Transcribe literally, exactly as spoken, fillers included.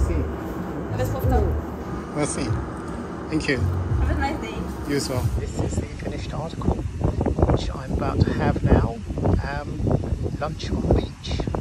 Merci. Avec profitable. Merci. Thank you. Have a nice day. You as well. This is the finished article, which I'm about to have now. Um, lunch on the beach.